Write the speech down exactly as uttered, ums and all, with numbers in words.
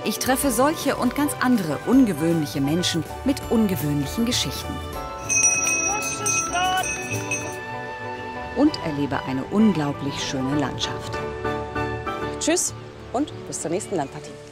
Ich treffe solche und ganz andere ungewöhnliche Menschen mit ungewöhnlichen Geschichten. Und erlebe eine unglaublich schöne Landschaft. Tschüss und bis zur nächsten Landpartie.